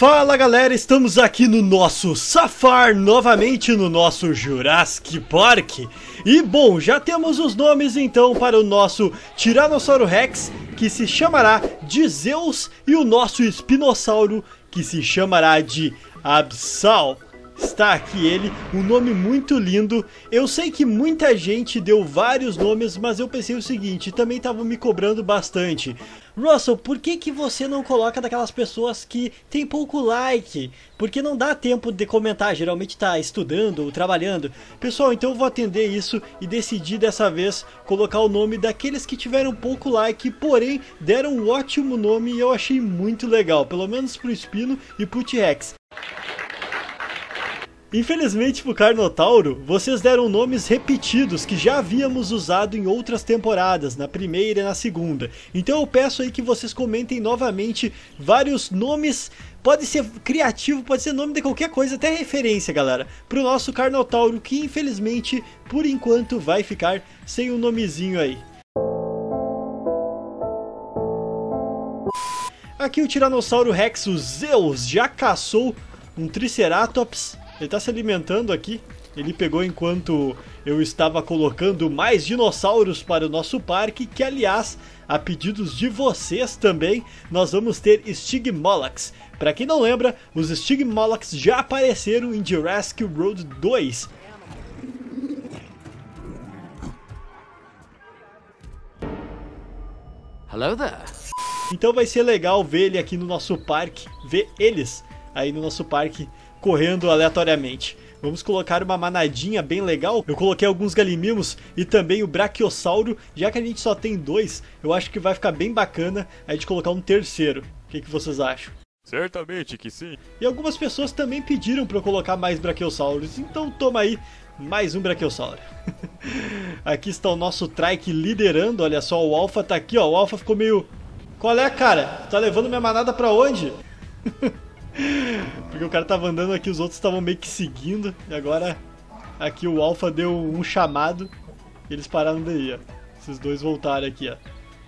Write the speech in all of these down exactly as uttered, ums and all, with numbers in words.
Fala galera, estamos aqui no nosso Safar, novamente no nosso Jurassic Park. E bom, já temos os nomes então para o nosso Tiranossauro Rex, que se chamará de Zeus, e o nosso Espinossauro, que se chamará de Abyssal. Está aqui ele, um nome muito lindo. Eu sei que muita gente deu vários nomes, mas eu pensei o seguinte, também estavam me cobrando bastante. Russell, por que que você não coloca daquelas pessoas que tem pouco like? Porque não dá tempo de comentar, geralmente tá estudando ou trabalhando. Pessoal, então eu vou atender isso e decidi dessa vez colocar o nome daqueles que tiveram pouco like, porém deram um ótimo nome e eu achei muito legal, pelo menos pro Espino e pro T-Rex. Infelizmente pro Carnotauro, vocês deram nomes repetidos que já havíamos usado em outras temporadas, na primeira e na segunda. Então eu peço aí que vocês comentem novamente vários nomes, pode ser criativo, pode ser nome de qualquer coisa, até referência, galera, pro nosso Carnotauro, que infelizmente, por enquanto, vai ficar sem um nomezinho aí. Aqui o Tiranossauro Rex, o Zeus, já caçou um Triceratops. Ele está se alimentando aqui, ele pegou enquanto eu estava colocando mais dinossauros para o nosso parque, que aliás, a pedidos de vocês também, nós vamos ter Stygimolochs. Para quem não lembra, os Stygimolochs já apareceram em Jurassic World dois. Hello there. Então vai ser legal ver ele aqui no nosso parque, ver eles aí no nosso parque, correndo aleatoriamente. Vamos colocar uma manadinha bem legal. Eu coloquei alguns galimimos e também o Brachiosauro. Já que a gente só tem dois, eu acho que vai ficar bem bacana a gente colocar um terceiro. O que que vocês acham? Certamente que sim. E algumas pessoas também pediram para eu colocar mais Brachiosauros, então toma aí mais um Brachiosauro. Aqui está o nosso Trike liderando, olha só, o Alpha tá aqui, ó. O Alpha ficou meio... Qual é, cara? Tá levando minha manada pra onde? Porque o cara tava andando aqui, os outros estavam meio que seguindo. E agora aqui o Alpha deu um chamado e eles pararam daí, ó. Esses dois voltaram aqui, ó.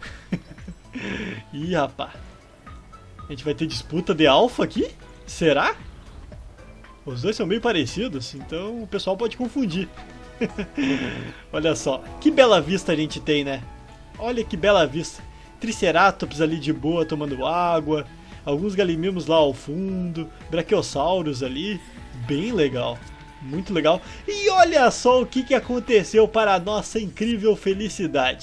Ih, rapá. A gente vai ter disputa de Alpha aqui? Será? Os dois são meio parecidos, então o pessoal pode confundir. Olha só, que bela vista a gente tem, né? Olha que bela vista. Triceratops ali de boa tomando água. Alguns galimimos lá ao fundo, Brachiosaurus ali, bem legal, muito legal. E olha só o que, que aconteceu para a nossa incrível felicidade.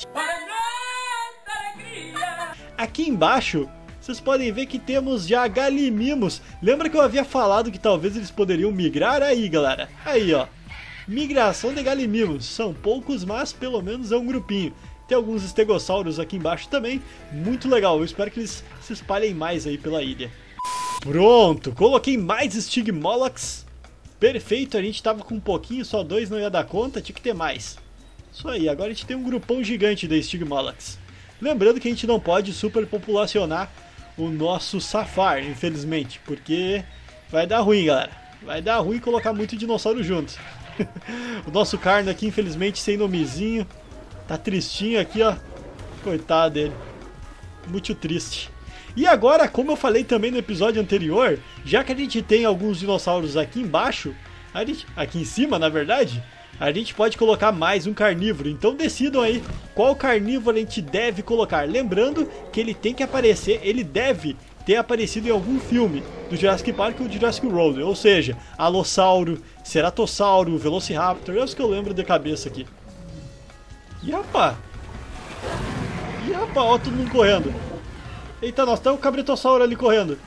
Aqui embaixo, vocês podem ver que temos já galimimos. Lembra que eu havia falado que talvez eles poderiam migrar? Aí, galera, aí ó, migração de galimimos, são poucos, mas pelo menos é um grupinho. Tem alguns estegossauros aqui embaixo também, muito legal, eu espero que eles se espalhem mais aí pela ilha. Pronto, coloquei mais Stygimolochs, perfeito, a gente tava com um pouquinho, só dois não ia dar conta, tinha que ter mais. Isso aí, agora a gente tem um grupão gigante de Stygimolochs. Lembrando que a gente não pode superpopulacionar o nosso Safar, infelizmente, porque vai dar ruim, galera, vai dar ruim colocar muito dinossauro junto. O nosso Carno aqui, infelizmente, sem nomezinho. Tá tristinho aqui, ó. Coitado dele. Muito triste. E agora, como eu falei também no episódio anterior, já que a gente tem alguns dinossauros aqui embaixo, a gente, aqui em cima, na verdade, a gente pode colocar mais um carnívoro. Então decidam aí qual carnívoro a gente deve colocar. Lembrando que ele tem que aparecer, ele deve ter aparecido em algum filme do Jurassic Park ou do Jurassic World. Ou seja, Alossauro, Ceratossauro, Velociraptor, é os que eu lembro de cabeça aqui. Ih, rapá! Ih, rapá, ó, todo mundo correndo. Eita, nós tem o Cabritossauro ali correndo.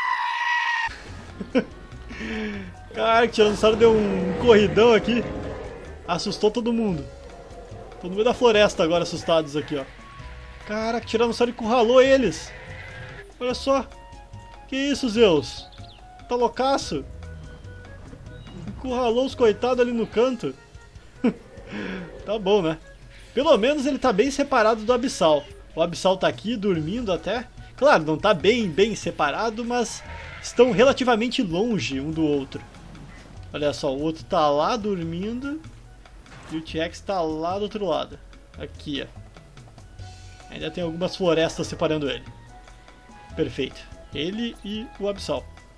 Cara, que Tiranossauro deu um corridão aqui. Assustou todo mundo. Tô no meio da floresta agora, assustados aqui, ó. Cara, que Tiranossauro encurralou eles. Olha só. Que isso, Zeus? Tá loucaço? Encurralou os coitados ali no canto. Tá bom, né? Pelo menos ele tá bem separado do Abyssal. O Abyssal tá aqui dormindo até. Claro, não tá bem, bem separado, mas estão relativamente longe um do outro. Olha só, o outro tá lá dormindo e o T-Rex tá lá do outro lado. Aqui, ó. Ainda tem algumas florestas separando ele. Perfeito. Ele e o Abyssal.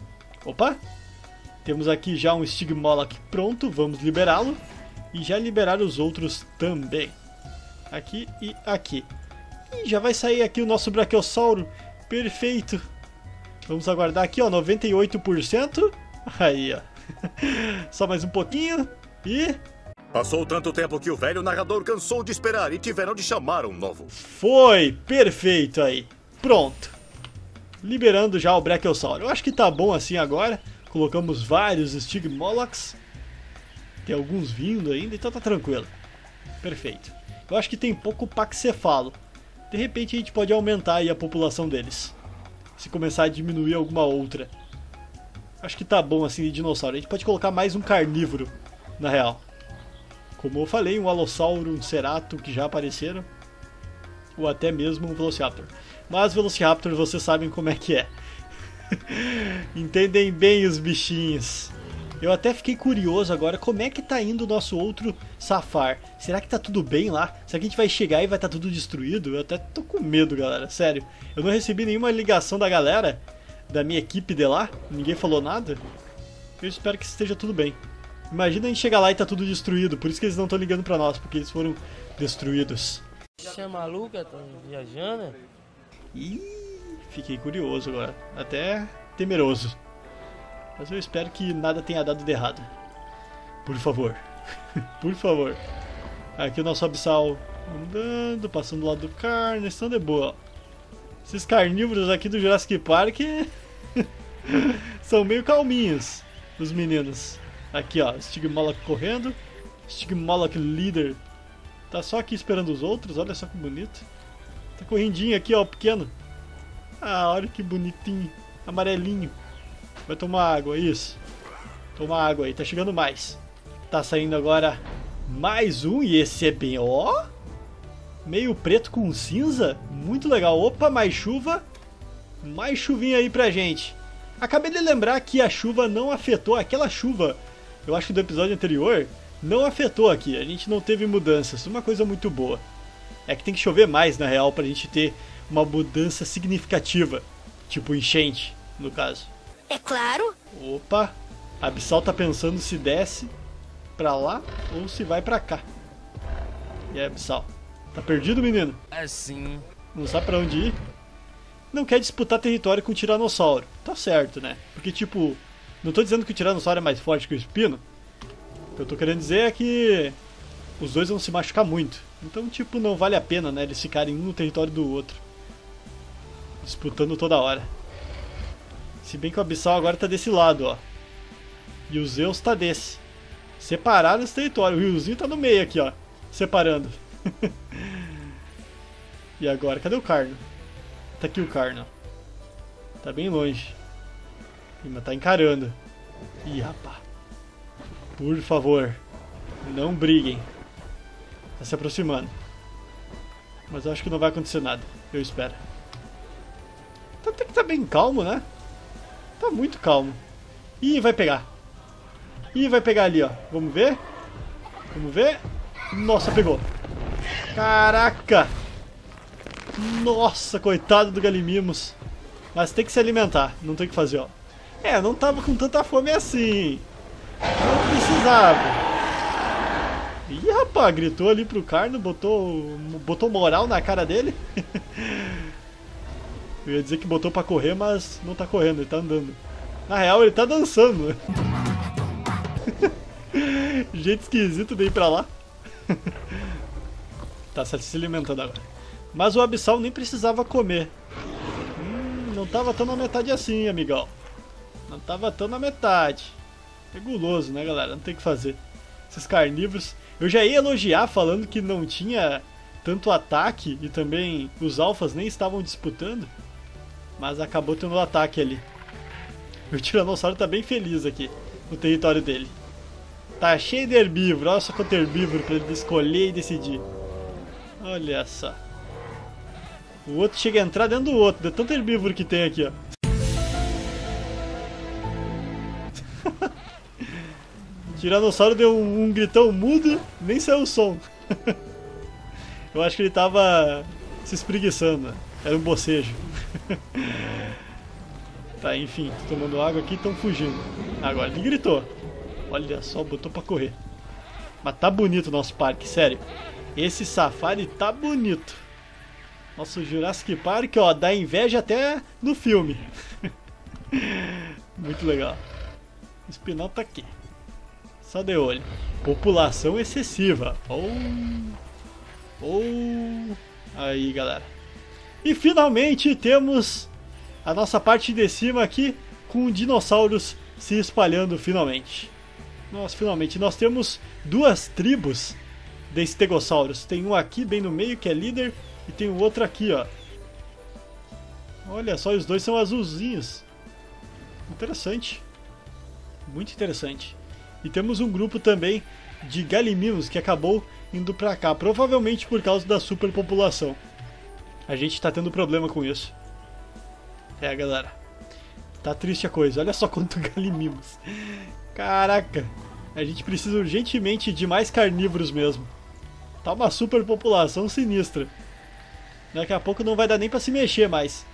Opa! Temos aqui já um Stygmoloch pronto, vamos liberá-lo. E já liberar os outros também. Aqui e aqui. E já vai sair aqui o nosso Brachiosauro. Perfeito. Vamos aguardar aqui, ó, noventa e oito por cento. Aí, ó. Só mais um pouquinho. E... Passou tanto tempo que o velho narrador cansou de esperar e tiveram de chamar um novo. Foi! Perfeito aí. Pronto. Liberando já o Brachiosauro. Eu acho que tá bom assim agora. Colocamos vários Stygmolochs. Tem alguns vindo ainda, então tá tranquilo. Perfeito. Eu acho que tem pouco Paxcefalo. De repente a gente pode aumentar aí a população deles. Se começar a diminuir alguma outra. Acho que tá bom assim de dinossauro. A gente pode colocar mais um carnívoro, na real. Como eu falei, um Allosauro, um Cerato que já apareceram. Ou até mesmo um Velociraptor. Mas Velociraptor vocês sabem como é que é. Entendem bem os bichinhos. Eu até fiquei curioso agora como é que tá indo o nosso outro Safar. Será que tá tudo bem lá? Será que a gente vai chegar e vai estar tá tudo destruído? Eu até tô com medo, galera, sério. Eu não recebi nenhuma ligação da galera, da minha equipe de lá. Ninguém falou nada. Eu espero que esteja tudo bem. Imagina a gente chegar lá e tá tudo destruído. Por isso que eles não estão ligando pra nós, porque eles foram destruídos. Você é maluca? Tá viajando? Ih, fiquei curioso agora. Até temeroso. Mas eu espero que nada tenha dado de errado. Por favor. Por favor. Aqui o nosso Abyssal andando, passando do lado do carne, estão de boa. Esses carnívoros aqui do Jurassic Park são meio calminhos, os meninos. Aqui ó, Stygmoloch correndo. Stygmoloch líder. Tá só aqui esperando os outros, olha só que bonito. Tá correndinho aqui ó, pequeno. Ah, olha que bonitinho. Amarelinho. Vai tomar água, isso. Toma água aí, tá chegando mais. Tá saindo agora mais um, e esse é bem, ó. Meio preto com cinza, muito legal. Opa, mais chuva. Mais chuvinha aí pra gente. Acabei de lembrar que a chuva não afetou, aquela chuva, eu acho que do episódio anterior, não afetou aqui. A gente não teve mudanças, uma coisa muito boa. É que tem que chover mais, na real, pra gente ter uma mudança significativa. Tipo enchente, no caso. É claro. Opa, a Abyssal tá pensando se desce pra lá ou se vai pra cá. E aí, Abyssal? Tá perdido, menino? É sim. Não sabe pra onde ir? Não quer disputar território com o Tiranossauro. Tá certo, né? Porque, tipo, não tô dizendo que o Tiranossauro é mais forte que o Espino. O que eu tô querendo dizer é que os dois vão se machucar muito. Então, tipo, não vale a pena, né? Eles ficarem um no território do outro. Disputando toda hora. Se bem que o Abyssal agora tá desse lado, ó. E o Zeus tá desse. Separaram esse território. O riozinho tá no meio aqui, ó. Separando. E agora? Cadê o Carno? Tá aqui o Carno. Tá bem longe. Mas tá encarando. Ih, rapá. Por favor. Não briguem. Tá se aproximando. Mas eu acho que não vai acontecer nada. Eu espero. Até que tá bem calmo, né? Tá muito calmo. Ih, vai pegar. Ih, vai pegar ali, ó. Vamos ver? Vamos ver? Nossa, pegou. Caraca! Nossa, coitado do Gallimimus. Mas tem que se alimentar. Não tem o que fazer, ó. É, não tava com tanta fome assim. Não precisava. Ih, rapaz, gritou ali pro Carno. Botou, botou moral na cara dele. Eu ia dizer que botou pra correr, mas não tá correndo, ele tá andando. Na real, ele tá dançando. Jeito esquisito de ir pra lá. Tá se alimentando agora. Mas o Abyssal nem precisava comer. Hum, não tava tão na metade assim, amigão. Não tava tão na metade. É guloso, né, galera? Não tem o que fazer. Esses carnívoros. Eu já ia elogiar falando que não tinha tanto ataque e também os alfas nem estavam disputando. Mas acabou tendo um ataque ali. O Tiranossauro tá bem feliz aqui no território dele. Tá cheio de herbívoro. Olha só quanto herbívoro pra ele escolher e decidir. Olha só. O outro chega a entrar dentro do outro. De tanto herbívoro que tem aqui, ó. O Tiranossauro deu um, um gritão mudo. Nem saiu o som. Eu acho que ele tava se espreguiçando. Era um bocejo. Tá, enfim, tô tomando água aqui e estão fugindo. Agora ele gritou. Olha só, botou pra correr. Mas tá bonito o nosso parque, sério. Esse safari tá bonito. Nosso Jurassic Park, ó, dá inveja até no filme. Muito legal. O Spinal tá aqui. Só de olho. População excessiva. Oh. Oh. Aí, galera. E finalmente temos a nossa parte de cima aqui com dinossauros se espalhando finalmente. Nossa, finalmente. Nós temos duas tribos de estegossauros. Tem um aqui bem no meio que é líder e tem o outro aqui, ó. Olha só, os dois são azulzinhos. Interessante. Muito interessante. E temos um grupo também de galimimos que acabou indo pra cá. Provavelmente por causa da superpopulação. A gente tá tendo problema com isso. É, galera. Tá triste a coisa. Olha só quanto galimimos. Caraca. A gente precisa urgentemente de mais carnívoros mesmo. Tá uma superpopulação sinistra. Daqui a pouco não vai dar nem pra se mexer mais.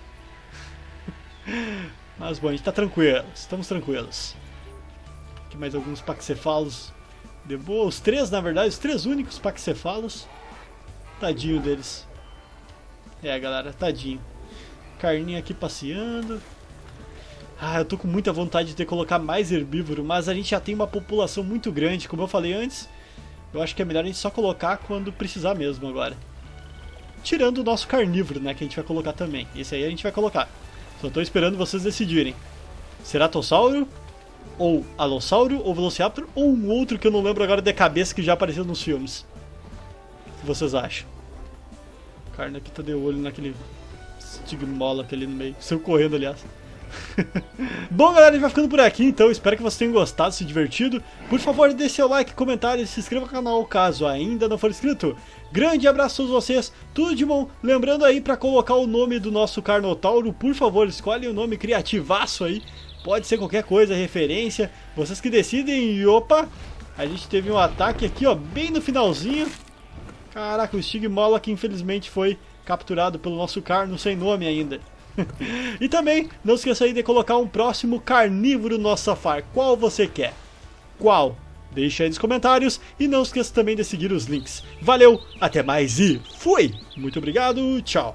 Mas bom, a gente tá tranquilo. Estamos tranquilos. Aqui mais alguns paxefalos. De boa. Os três, na verdade, os três únicos paxefalos. Tadinho deles. É, galera, tadinho. Carninha aqui passeando. Ah, eu tô com muita vontade de ter colocar mais herbívoro, mas a gente já tem uma população muito grande, como eu falei antes. Eu acho que é melhor a gente só colocar quando precisar mesmo agora. Tirando o nosso carnívoro, né, que a gente vai colocar também. Esse aí a gente vai colocar. Só tô esperando vocês decidirem. Ceratossauro, ou Alossauro, ou Velociraptor, ou um outro que eu não lembro agora de cabeça que já apareceu nos filmes. O que vocês acham? O Carne aqui tá de olho naquele Stigmola ali no meio. Saiu correndo, aliás. Bom, galera, a gente vai ficando por aqui, então espero que vocês tenham gostado, se divertido. Por favor, deixe seu like, comentário e se inscreva no canal caso ainda não for inscrito. Grande abraço a todos vocês, tudo de bom. Lembrando aí pra colocar o nome do nosso Carnotauro, por favor, escolhe um nome criativaço aí. Pode ser qualquer coisa, referência, vocês que decidem. E opa, a gente teve um ataque aqui, ó, bem no finalzinho. Caraca, o Stigmola que infelizmente foi capturado pelo nosso Carno sem nome ainda. E também não esqueça aí de colocar um próximo carnívoro no nosso safari. Qual você quer? Qual? Deixa aí nos comentários e não esqueça também de seguir os links. Valeu, até mais e fui! Muito obrigado, tchau!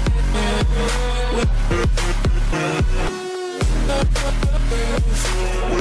We'll be right back.